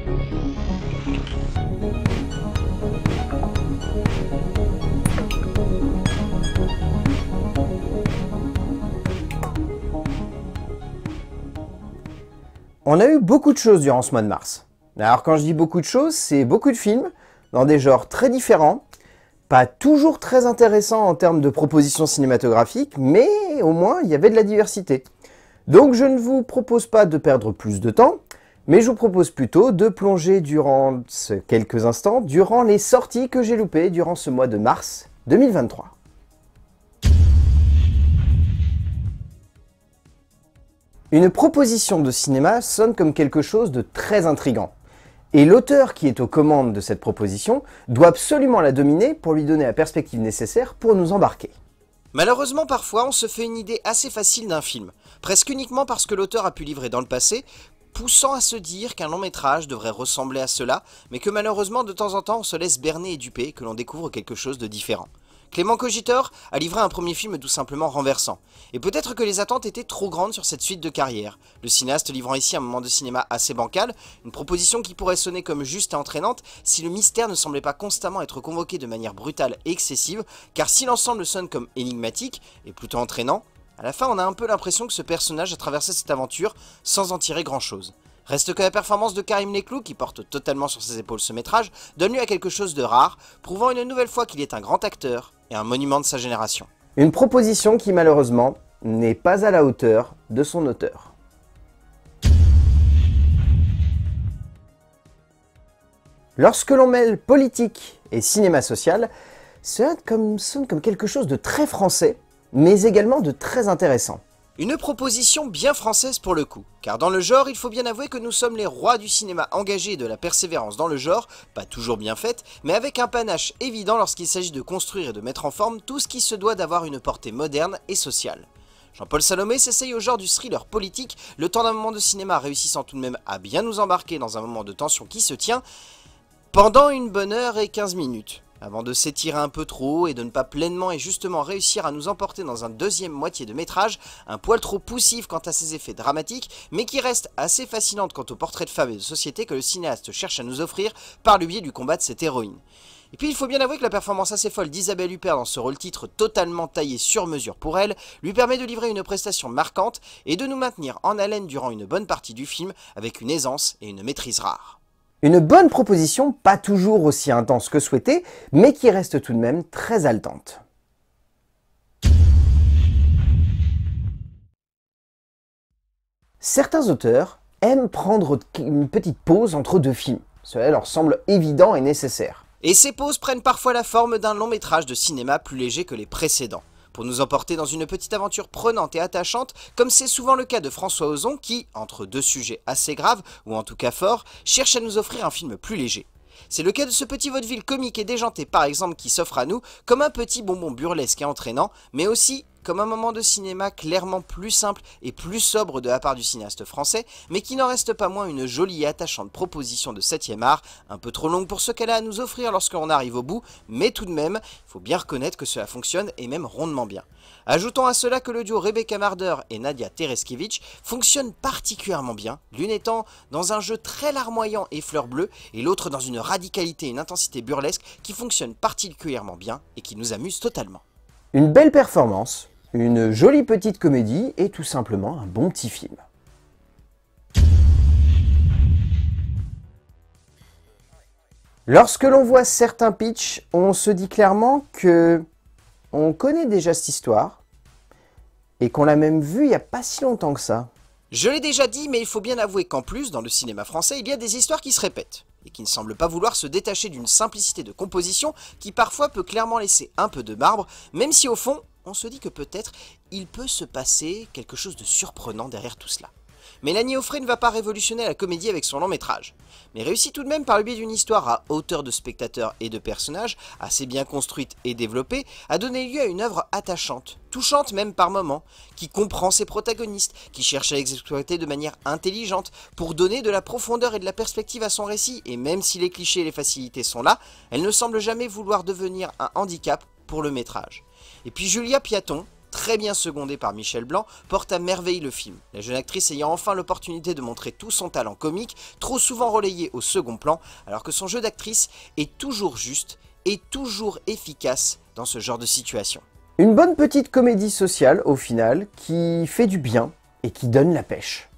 On a eu beaucoup de choses durant ce mois de mars. Alors quand je dis beaucoup de choses, c'est beaucoup de films, dans des genres très différents, pas toujours très intéressants en termes de propositions cinématographiques, mais au moins il y avait de la diversité. Donc je ne vous propose pas de perdre plus de temps, mais je vous propose plutôt de plonger durant quelques instants, durant les sorties que j'ai loupées durant ce mois de mars 2023. Une proposition de cinéma sonne comme quelque chose de très intrigant. Et l'auteur qui est aux commandes de cette proposition doit absolument la dominer pour lui donner la perspective nécessaire pour nous embarquer. Malheureusement, parfois, on se fait une idée assez facile d'un film, presque uniquement parce que l'auteur a pu livrer dans le passé, poussant à se dire qu'un long métrage devrait ressembler à cela, mais que malheureusement, de temps en temps, on se laisse berner et duper, que l'on découvre quelque chose de différent. Clément Cogitor a livré un premier film tout simplement renversant, et peut-être que les attentes étaient trop grandes sur cette suite de carrière, le cinéaste livrant ici un moment de cinéma assez bancal, une proposition qui pourrait sonner comme juste et entraînante si le mystère ne semblait pas constamment être convoqué de manière brutale et excessive, car si l'ensemble sonne comme énigmatique et plutôt entraînant, à la fin on a un peu l'impression que ce personnage a traversé cette aventure sans en tirer grand chose. Reste que la performance de Karim Leclou, qui porte totalement sur ses épaules ce métrage, donne lieu à quelque chose de rare, prouvant une nouvelle fois qu'il est un grand acteur et un monument de sa génération. Une proposition qui malheureusement n'est pas à la hauteur de son auteur. Lorsque l'on mêle politique et cinéma social, cela sonne comme quelque chose de très français, mais également de très intéressant. Une proposition bien française pour le coup, car dans le genre, il faut bien avouer que nous sommes les rois du cinéma engagé et de la persévérance dans le genre, pas toujours bien faite, mais avec un panache évident lorsqu'il s'agit de construire et de mettre en forme tout ce qui se doit d'avoir une portée moderne et sociale. Jean-Paul Salomé s'essaye au genre du thriller politique, le temps d'un moment de cinéma réussissant tout de même à bien nous embarquer dans un moment de tension qui se tient, pendant une bonne heure et 15 minutes. Avant de s'étirer un peu trop et de ne pas pleinement et justement réussir à nous emporter dans un deuxième moitié de métrage, un poil trop poussif quant à ses effets dramatiques, mais qui reste assez fascinante quant au portrait de femme et de société que le cinéaste cherche à nous offrir par le biais du combat de cette héroïne. Et puis il faut bien avouer que la performance assez folle d'Isabelle Huppert dans ce rôle-titre totalement taillé sur mesure pour elle, lui permet de livrer une prestation marquante et de nous maintenir en haleine durant une bonne partie du film avec une aisance et une maîtrise rare. Une bonne proposition, pas toujours aussi intense que souhaité, mais qui reste tout de même très haletante. Certains auteurs aiment prendre une petite pause entre deux films. Cela leur semble évident et nécessaire. Et ces pauses prennent parfois la forme d'un long métrage de cinéma plus léger que les précédents, pour nous emporter dans une petite aventure prenante et attachante, comme c'est souvent le cas de François Ozon qui, entre deux sujets assez graves, ou en tout cas forts, cherche à nous offrir un film plus léger. C'est le cas de ce petit vaudeville comique et déjanté par exemple qui s'offre à nous comme un petit bonbon burlesque et entraînant, mais aussi comme un moment de cinéma clairement plus simple et plus sobre de la part du cinéaste français, mais qui n'en reste pas moins une jolie et attachante proposition de 7e art, un peu trop longue pour ce qu'elle a à nous offrir lorsqu'on arrive au bout, mais tout de même, il faut bien reconnaître que cela fonctionne et même rondement bien. Ajoutons à cela que le duo Rebecca Marder et Nadia Tereskevich fonctionne particulièrement bien, l'une étant dans un jeu très larmoyant et fleur bleue, et l'autre dans une radicalité et une intensité burlesque qui fonctionne particulièrement bien et qui nous amuse totalement. Une belle performance, une jolie petite comédie et tout simplement un bon petit film. Lorsque l'on voit certains pitchs, on se dit clairement que on connaît déjà cette histoire et qu'on l'a même vue il n'y a pas si longtemps que ça. Je l'ai déjà dit, mais il faut bien avouer qu'en plus, dans le cinéma français, il y a des histoires qui se répètent, et qui ne semblent pas vouloir se détacher d'une simplicité de composition qui parfois peut clairement laisser un peu de marbre, même si au fond, on se dit que peut-être il peut se passer quelque chose de surprenant derrière tout cela. Mélanie Offray ne va pas révolutionner la comédie avec son long métrage, mais réussit tout de même par le biais d'une histoire à hauteur de spectateurs et de personnages, assez bien construite et développée, à donner lieu à une œuvre attachante, touchante même par moments, qui comprend ses protagonistes, qui cherche à les exploiter de manière intelligente pour donner de la profondeur et de la perspective à son récit, et même si les clichés et les facilités sont là, elle ne semble jamais vouloir devenir un handicap pour le métrage. Et puis Julia Piaton, très bien secondée par Michel Blanc, porte à merveille le film, la jeune actrice ayant enfin l'opportunité de montrer tout son talent comique, trop souvent relayé au second plan, alors que son jeu d'actrice est toujours juste et toujours efficace dans ce genre de situation. Une bonne petite comédie sociale, au final, qui fait du bien et qui donne la pêche.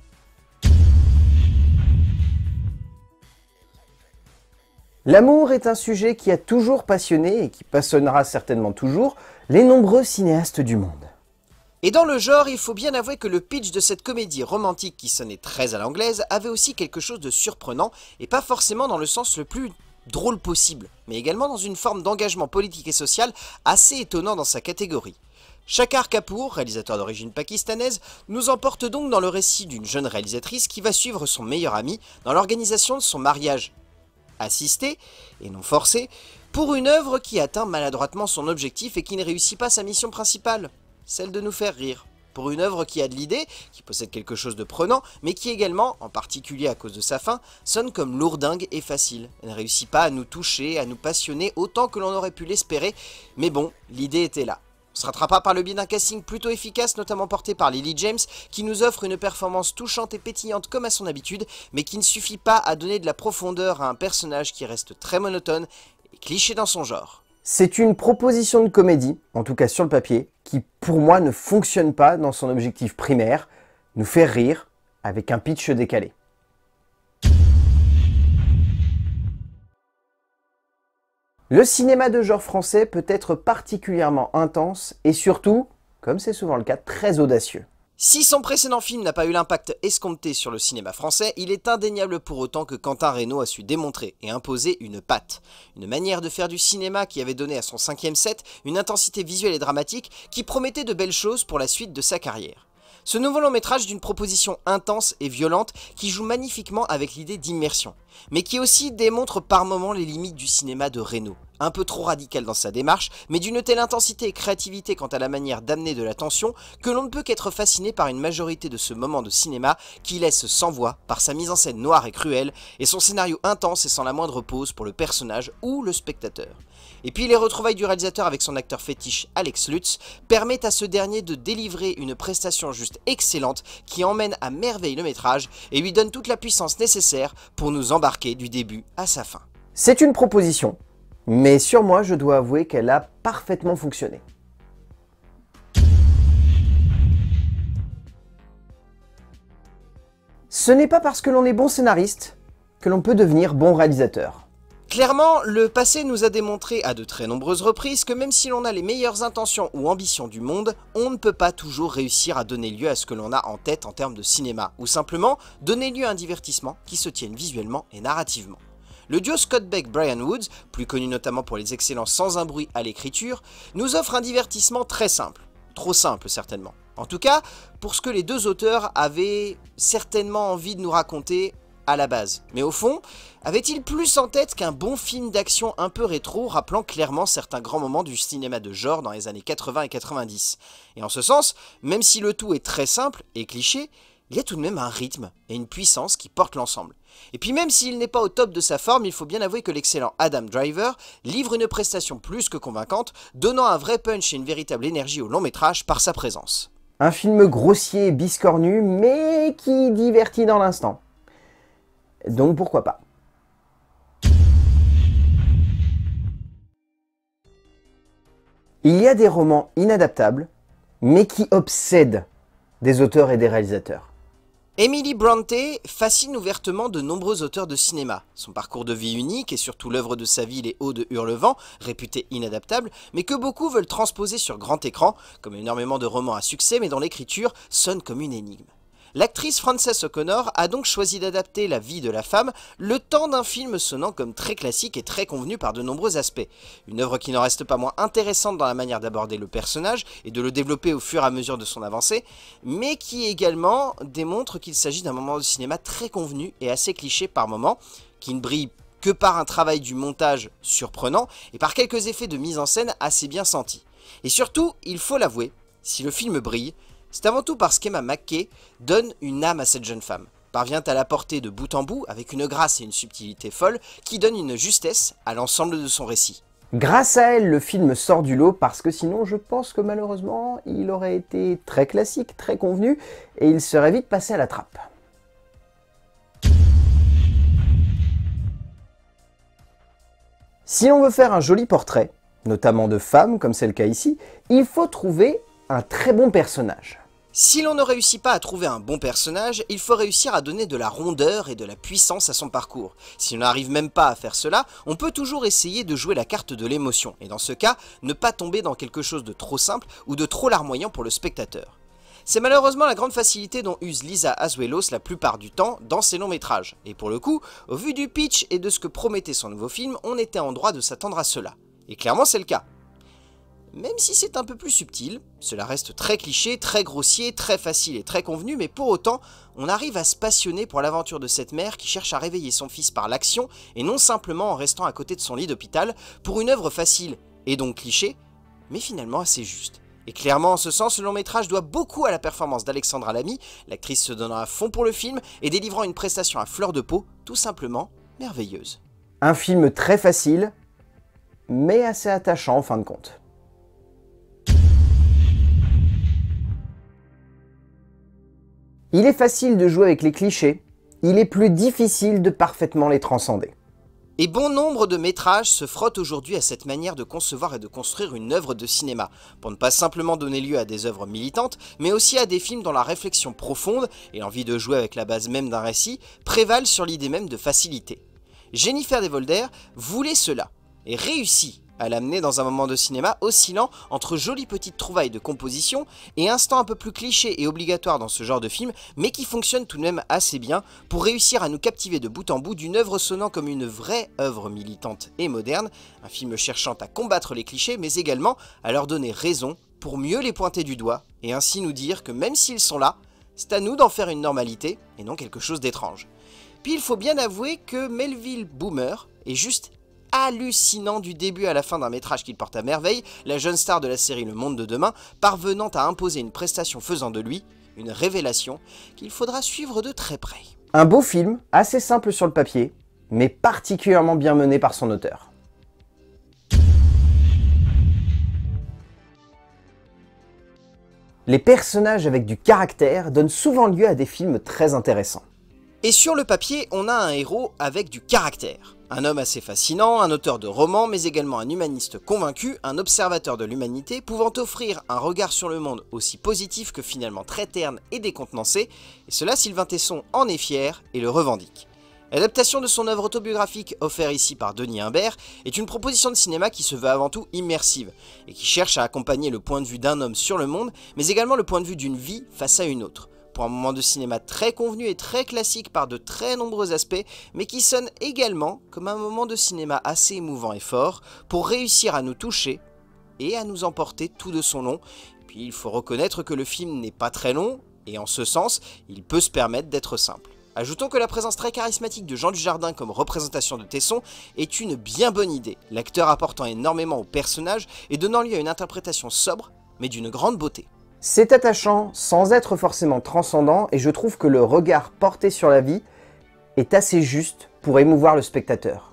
L'amour est un sujet qui a toujours passionné et qui passionnera certainement toujours les nombreux cinéastes du monde. Et dans le genre, il faut bien avouer que le pitch de cette comédie romantique qui sonnait très à l'anglaise avait aussi quelque chose de surprenant, et pas forcément dans le sens le plus drôle possible, mais également dans une forme d'engagement politique et social assez étonnant dans sa catégorie. Shakar Kapoor, réalisateur d'origine pakistanaise, nous emporte donc dans le récit d'une jeune réalisatrice qui va suivre son meilleur ami dans l'organisation de son mariage assisté, et non forcé, pour une œuvre qui atteint maladroitement son objectif et qui ne réussit pas sa mission principale, celle de nous faire rire. Pour une œuvre qui a de l'idée, qui possède quelque chose de prenant, mais qui également, en particulier à cause de sa fin, sonne comme lourdingue et facile. Elle ne réussit pas à nous toucher, à nous passionner autant que l'on aurait pu l'espérer, mais bon, l'idée était là. On se rattrapera par le biais d'un casting plutôt efficace, notamment porté par Lily James, qui nous offre une performance touchante et pétillante comme à son habitude, mais qui ne suffit pas à donner de la profondeur à un personnage qui reste très monotone et cliché dans son genre. C'est une proposition de comédie, en tout cas sur le papier, qui pour moi ne fonctionne pas dans son objectif primaire, nous faire rire avec un pitch décalé. Le cinéma de genre français peut être particulièrement intense et surtout, comme c'est souvent le cas, très audacieux. Si son précédent film n'a pas eu l'impact escompté sur le cinéma français, il est indéniable pour autant que Quentin Reynaud a su démontrer et imposer une patte. Une manière de faire du cinéma qui avait donné à son 5e set une intensité visuelle et dramatique qui promettait de belles choses pour la suite de sa carrière. Ce nouveau long métrage d'une proposition intense et violente qui joue magnifiquement avec l'idée d'immersion, mais qui aussi démontre par moments les limites du cinéma de Reynaud. Un peu trop radical dans sa démarche, mais d'une telle intensité et créativité quant à la manière d'amener de la tension que l'on ne peut qu'être fasciné par une majorité de ce moment de cinéma qui laisse sans voix par sa mise en scène noire et cruelle et son scénario intense et sans la moindre pause pour le personnage ou le spectateur. Et puis les retrouvailles du réalisateur avec son acteur fétiche Alex Lutz permettent à ce dernier de délivrer une prestation juste excellente qui emmène à merveille le métrage et lui donne toute la puissance nécessaire pour nous embarquer du début à sa fin. C'est une proposition, mais sur moi je dois avouer qu'elle a parfaitement fonctionné. Ce n'est pas parce que l'on est bon scénariste que l'on peut devenir bon réalisateur. Clairement, le passé nous a démontré à de très nombreuses reprises que même si l'on a les meilleures intentions ou ambitions du monde, on ne peut pas toujours réussir à donner lieu à ce que l'on a en tête en termes de cinéma, ou simplement donner lieu à un divertissement qui se tienne visuellement et narrativement. Le duo Scott Beck-Brian Woods, plus connu notamment pour les excellents Sans un bruit à l'écriture, nous offre un divertissement très simple. Trop simple certainement. En tout cas, pour ce que les deux auteurs avaient certainement envie de nous raconter à la base. Mais au fond, avait-il plus en tête qu'un bon film d'action un peu rétro rappelant clairement certains grands moments du cinéma de genre dans les années 80 et 90 ? Et en ce sens, même si le tout est très simple et cliché, il y a tout de même un rythme et une puissance qui portent l'ensemble. Et puis même s'il n'est pas au top de sa forme, il faut bien avouer que l'excellent Adam Driver livre une prestation plus que convaincante, donnant un vrai punch et une véritable énergie au long métrage par sa présence. Un film grossier et biscornu, mais qui divertit dans l'instant. Donc pourquoi pas. Il y a des romans inadaptables, mais qui obsèdent des auteurs et des réalisateurs. Emily Brontë fascine ouvertement de nombreux auteurs de cinéma. Son parcours de vie unique et surtout l'œuvre de sa vie Les Hauts de Hurlevent, réputée inadaptable, mais que beaucoup veulent transposer sur grand écran, comme énormément de romans à succès mais dont l'écriture sonne comme une énigme. L'actrice Frances O'Connor a donc choisi d'adapter la vie de la femme, le temps d'un film sonnant comme très classique et très convenu par de nombreux aspects. Une œuvre qui n'en reste pas moins intéressante dans la manière d'aborder le personnage et de le développer au fur et à mesure de son avancée, mais qui également démontre qu'il s'agit d'un moment de cinéma très convenu et assez cliché par moments, qui ne brille que par un travail du montage surprenant et par quelques effets de mise en scène assez bien sentis. Et surtout, il faut l'avouer, si le film brille, c'est avant tout parce qu'Emma Mackey donne une âme à cette jeune femme, parvient à la porter de bout en bout avec une grâce et une subtilité folle qui donnent une justesse à l'ensemble de son récit. Grâce à elle, le film sort du lot parce que sinon je pense que malheureusement il aurait été très classique, très convenu et il serait vite passé à la trappe. Si l'on veut faire un joli portrait, notamment de femmes comme c'est le cas ici, il faut trouver un très bon personnage. Si l'on ne réussit pas à trouver un bon personnage, il faut réussir à donner de la rondeur et de la puissance à son parcours. Si on n'arrive même pas à faire cela, on peut toujours essayer de jouer la carte de l'émotion, et dans ce cas, ne pas tomber dans quelque chose de trop simple ou de trop larmoyant pour le spectateur. C'est malheureusement la grande facilité dont use Liza Azuelos la plupart du temps dans ses longs métrages, et pour le coup, au vu du pitch et de ce que promettait son nouveau film, on était en droit de s'attendre à cela. Et clairement c'est le cas. Même si c'est un peu plus subtil, cela reste très cliché, très grossier, très facile et très convenu, mais pour autant, on arrive à se passionner pour l'aventure de cette mère qui cherche à réveiller son fils par l'action et non simplement en restant à côté de son lit d'hôpital pour une œuvre facile et donc cliché, mais finalement assez juste. Et clairement, en ce sens, le long métrage doit beaucoup à la performance d'Alexandra Lamy, l'actrice se donnant à fond pour le film et délivrant une prestation à fleur de peau, tout simplement merveilleuse. Un film très facile, mais assez attachant en fin de compte. Il est facile de jouer avec les clichés, il est plus difficile de parfaitement les transcender. Et bon nombre de métrages se frottent aujourd'hui à cette manière de concevoir et de construire une œuvre de cinéma, pour ne pas simplement donner lieu à des œuvres militantes, mais aussi à des films dont la réflexion profonde et l'envie de jouer avec la base même d'un récit prévalent sur l'idée même de facilité. Jennifer Devolder voulait cela, et réussit à l'amener dans un moment de cinéma oscillant entre jolies petites trouvailles de composition et instants un peu plus clichés et obligatoires dans ce genre de film, mais qui fonctionnent tout de même assez bien pour réussir à nous captiver de bout en bout d'une œuvre sonnant comme une vraie œuvre militante et moderne, un film cherchant à combattre les clichés mais également à leur donner raison pour mieux les pointer du doigt et ainsi nous dire que même s'ils sont là, c'est à nous d'en faire une normalité et non quelque chose d'étrange. Puis il faut bien avouer que Melville Boomer est juste hallucinant du début à la fin d'un métrage qu'il porte à merveille, la jeune star de la série Le Monde de Demain, parvenant à imposer une prestation faisant de lui une révélation qu'il faudra suivre de très près. Un beau film, assez simple sur le papier, mais particulièrement bien mené par son auteur. Les personnages avec du caractère donnent souvent lieu à des films très intéressants. Et sur le papier, on a un héros avec du caractère. Un homme assez fascinant, un auteur de romans, mais également un humaniste convaincu, un observateur de l'humanité, pouvant offrir un regard sur le monde aussi positif que finalement très terne et décontenancé, et cela Sylvain Tesson en est fier et le revendique. L'adaptation de son œuvre autobiographique offerte ici par Denis Imbert est une proposition de cinéma qui se veut avant tout immersive, et qui cherche à accompagner le point de vue d'un homme sur le monde, mais également le point de vue d'une vie face à une autre. Pour un moment de cinéma très convenu et très classique par de très nombreux aspects, mais qui sonne également comme un moment de cinéma assez émouvant et fort, pour réussir à nous toucher et à nous emporter tout de son long. Puis il faut reconnaître que le film n'est pas très long, et en ce sens, il peut se permettre d'être simple. Ajoutons que la présence très charismatique de Jean Dujardin comme représentation de Tesson est une bien bonne idée, l'acteur apportant énormément au personnage et donnant lieu à une interprétation sobre, mais d'une grande beauté. C'est attachant sans être forcément transcendant et je trouve que le regard porté sur la vie est assez juste pour émouvoir le spectateur.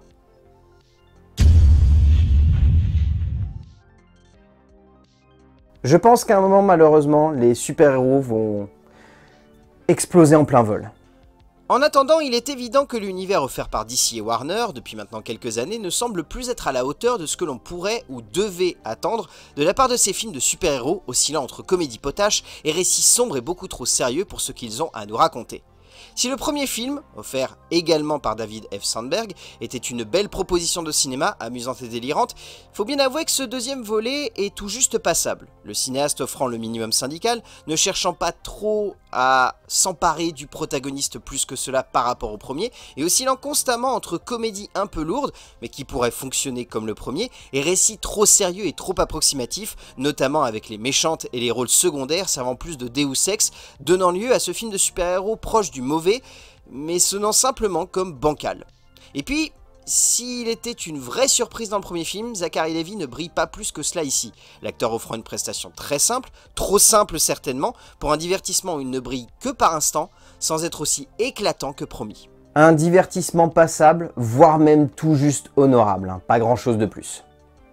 Je pense qu'à un moment, malheureusement, les super-héros vont exploser en plein vol. En attendant, il est évident que l'univers offert par DC et Warner, depuis maintenant quelques années, ne semble plus être à la hauteur de ce que l'on pourrait ou devait attendre de la part de ces films de super-héros oscillant entre comédie potache et récits sombres et beaucoup trop sérieux pour ce qu'ils ont à nous raconter. Si le premier film, offert également par David F. Sandberg, était une belle proposition de cinéma, amusante et délirante, il faut bien avouer que ce deuxième volet est tout juste passable. Le cinéaste offrant le minimum syndical, ne cherchant pas trop à s'emparer du protagoniste plus que cela par rapport au premier, et oscillant constamment entre comédie un peu lourde, mais qui pourrait fonctionner comme le premier, et récits trop sérieux et trop approximatifs, notamment avec les méchantes et les rôles secondaires servant plus de Deus Ex, donnant lieu à ce film de super-héros proche du mauvais, mais sonnant simplement comme bancal. Et puis, s'il était une vraie surprise dans le premier film, Zachary Levi ne brille pas plus que cela ici, l'acteur offrant une prestation très simple, trop simple certainement, pour un divertissement où il ne brille que par instant, sans être aussi éclatant que promis. Un divertissement passable, voire même tout juste honorable, pas grand chose de plus.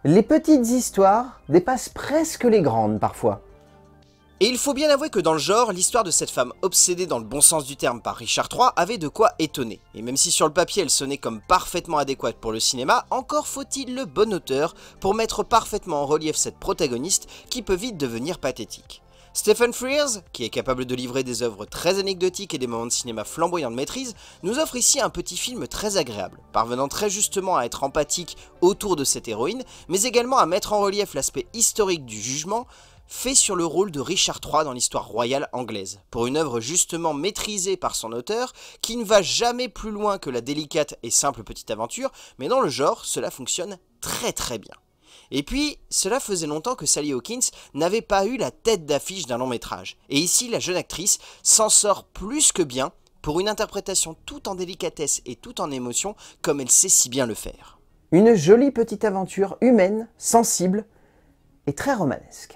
Les petites histoires dépassent presque les grandes parfois. Et il faut bien avouer que dans le genre, l'histoire de cette femme obsédée dans le bon sens du terme par Richard III avait de quoi étonner. Et même si sur le papier elle sonnait comme parfaitement adéquate pour le cinéma, encore faut-il le bon auteur pour mettre parfaitement en relief cette protagoniste qui peut vite devenir pathétique. Stephen Frears, qui est capable de livrer des œuvres très anecdotiques et des moments de cinéma flamboyants de maîtrise, nous offre ici un petit film très agréable, parvenant très justement à être empathique autour de cette héroïne, mais également à mettre en relief l'aspect historique du jugement, fait sur le rôle de Richard III dans l'histoire royale anglaise, pour une œuvre justement maîtrisée par son auteur, qui ne va jamais plus loin que la délicate et simple petite aventure, mais dans le genre, cela fonctionne très bien. Et puis, cela faisait longtemps que Sally Hawkins n'avait pas eu la tête d'affiche d'un long métrage, et ici la jeune actrice s'en sort plus que bien, pour une interprétation tout en délicatesse et tout en émotion, comme elle sait si bien le faire. Une jolie petite aventure humaine, sensible et très romanesque.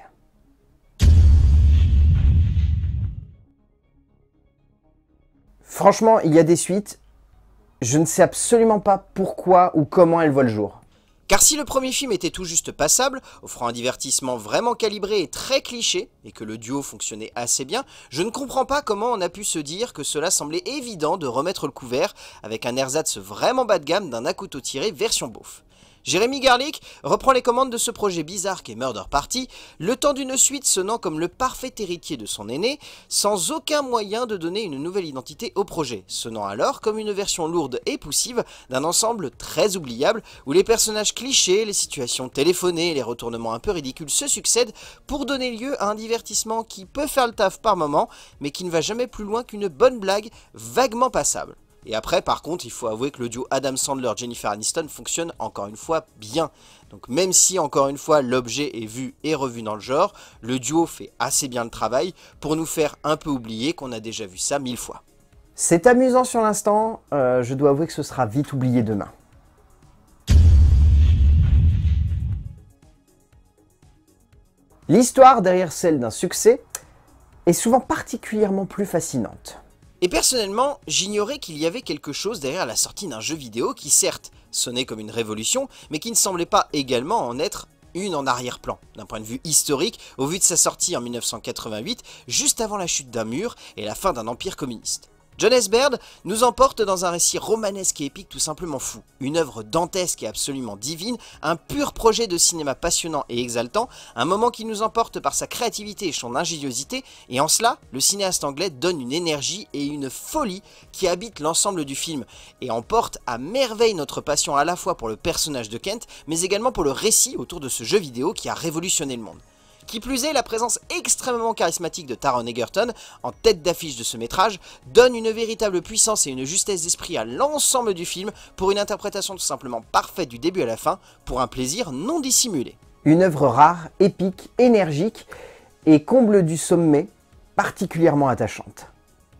Franchement, il y a des suites, je ne sais absolument pas pourquoi ou comment elles voient le jour. Car si le premier film était tout juste passable, offrant un divertissement vraiment calibré et très cliché, et que le duo fonctionnait assez bien, je ne comprends pas comment on a pu se dire que cela semblait évident de remettre le couvert avec un ersatz vraiment bas de gamme d'un à couteau tiré version beauf. Jeremy Garlick reprend les commandes de ce projet bizarre qu'est Murder Party, le temps d'une suite sonnant comme le parfait héritier de son aîné, sans aucun moyen de donner une nouvelle identité au projet, sonnant alors comme une version lourde et poussive d'un ensemble très oubliable, où les personnages clichés, les situations téléphonées et les retournements un peu ridicules se succèdent pour donner lieu à un divertissement qui peut faire le taf par moment, mais qui ne va jamais plus loin qu'une bonne blague vaguement passable. Et après, par contre, il faut avouer que le duo Adam Sandler-Jennifer Aniston fonctionne encore une fois bien. Donc même si, encore une fois, l'objet est vu et revu dans le genre, le duo fait assez bien le travail pour nous faire un peu oublier qu'on a déjà vu ça 1000 fois. C'est amusant sur l'instant, je dois avouer que ce sera vite oublié demain. L'histoire derrière celle d'un succès est souvent particulièrement plus fascinante. Et personnellement, j'ignorais qu'il y avait quelque chose derrière la sortie d'un jeu vidéo qui certes sonnait comme une révolution, mais qui ne semblait pas également en être une en arrière-plan, d'un point de vue historique, au vu de sa sortie en 1988, juste avant la chute d'un mur et la fin d'un empire communiste. Jon S. Baird nous emporte dans un récit romanesque et épique tout simplement fou, une œuvre dantesque et absolument divine, un pur projet de cinéma passionnant et exaltant, un moment qui nous emporte par sa créativité et son ingéniosité, et en cela, le cinéaste anglais donne une énergie et une folie qui habitent l'ensemble du film, et emporte à merveille notre passion à la fois pour le personnage de Kent, mais également pour le récit autour de ce jeu vidéo qui a révolutionné le monde. Qui plus est, la présence extrêmement charismatique de Taron Egerton, en tête d'affiche de ce métrage, donne une véritable puissance et une justesse d'esprit à l'ensemble du film pour une interprétation tout simplement parfaite du début à la fin, pour un plaisir non dissimulé. Une œuvre rare, épique, énergique et comble du sommet, particulièrement attachante.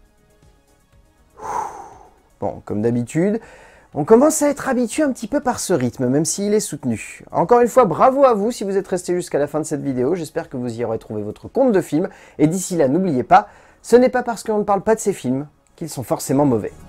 Bon, comme d'habitude, on commence à être habitué un petit peu par ce rythme, même s'il est soutenu. Encore une fois, bravo à vous si vous êtes resté jusqu'à la fin de cette vidéo. J'espère que vous y aurez trouvé votre compte de film. Et d'ici là, n'oubliez pas, ce n'est pas parce qu'on ne parle pas de ces films qu'ils sont forcément mauvais.